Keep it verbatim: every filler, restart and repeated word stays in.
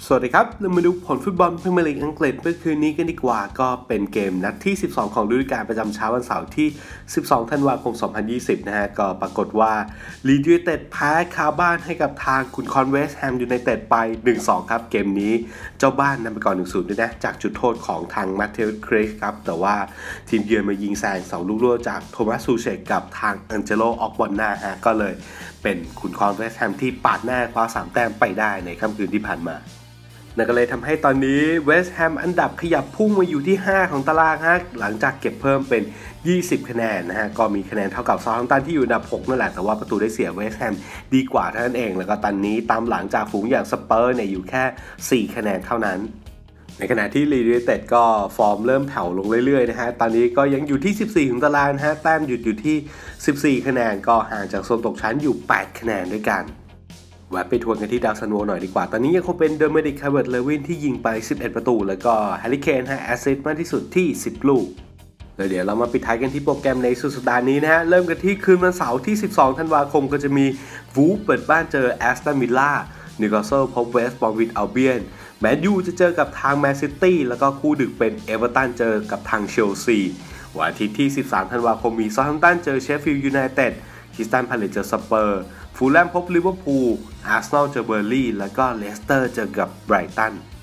สวัสดีครับเรามาดูผลฟุตบอลพรีเมียร์ลีกอังกฤษเมื่อคืนนี้กันดีกว่าก็เป็นเกมนัดที่สิบสองของฤดูกาลประจำเช้าวันเสาร์ที่สิบสองธันวาคมสองพันยี่สิบนะฮะก็ปรากฏว่าลีดส์ยูไนเต็ดแพ้คาบ้านให้กับทางขุนคอนเวสต์แฮมยูไนเต็ดไป หนึ่งสอง ครับเกมนี้เจ้าบ้านนำไปก่อน หนึ่งศูนย์ ด้วยนะจากจุดโทษของทางมาเทลคริสครับแต่ว่าทีมเยือนมายิงแซงสองลูกโล่จากโทมัสซูเชกกับทางอังเจโลออกบอลหน้าฮะก็เลยเป็นขุนคอนเวสต์แฮมที่ปาดหน้าคว้าสามแต้มไปได้ในค่ำคืนที่ผ่านมานั่นก็เลยทำให้ตอนนี้เวสต์แฮมอันดับขยับพุ่งมาอยู่ที่ห้าของตารางฮะหลังจากเก็บเพิ่มเป็นยี่สิบคะแนนนะฮะก็มีคะแนนเท่ากับเซาท์แฮมป์ตันที่อยู่อันดับหกนั่นแหละแต่ว่าประตูได้เสียเวสต์แฮมดีกว่าเท่านั้นเองแล้วก็ตอนนี้ตามหลังจากฝูงอย่างสเปอร์เนี่ยอยู่แค่สี่คะแนนเท่านั้นในขณะที่ลีดส์ยูไนเต็ดก็ฟอร์มเริ่มแผ่วลงเรื่อยๆนะฮะตอนนี้ก็ยังอยู่ที่สิบสี่ของตารางนะฮะแต้มหยุดอยู่ที่สิบสี่คะแนนก็ห่างจากโซนตกชั้นอยู่แปดคะแนนด้วยกันแวะไปทวนกันที่ดาวซันโวหน่อยดีกว่าตอนนี้ยังคงเป็นเดอร์เมดิก คาร์เวิร์ต เลวินที่ยิงไปสิบเอ็ดประตูแล้วก็แฮร์รี่เคนฮะแอสซิสต์มากที่สุดที่สิบลูกแล้วเดี๋ยวเรามาปิดท้ายกันที่โปรแกรมในสุดสัปดาห์นี้นะฮะเริ่มกันที่คืนวันเสาร์ที่สิบสองธันวาคมก็จะมีวูฟเปิดบ้านเจอแอสตันวิลล่านิวคาสเซิลพบเวสต์บรอมวิชอัลเบียนแมนยูจะเจอกับทางแมนซิตี้แล้วก็คู่ดึกเป็นเอเวอร์ตันเจอกับทางเชลซีวันอาทิตย์ที่สิบสามธันวาคมมีเซาท์แฮมป์ตันเจอเชฟฟิลด์ยูไนเต็ดคริสตัลพาเลซเจอสเปอร์ฟูลแลมพบลิเวอร์พูลอาร์เซนอลเจอเบอร์ลี่แล้วก็เลสเตอร์เจอกับไบรตัน